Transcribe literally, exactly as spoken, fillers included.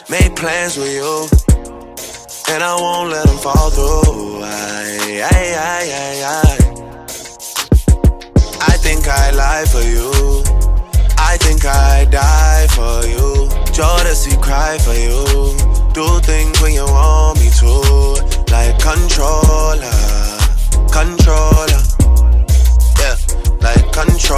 Made plans with you, and I won't let them fall through. I, I, I, I, I. I think I lie for you. I think I die for you. Jodeci cry for you. Do things when you want me to, like controller, controller, yeah, like controller.